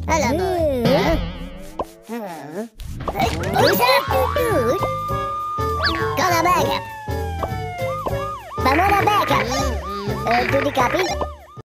Alam mo. Usa! Kau na backup. Vamos na backup. Tu di capi?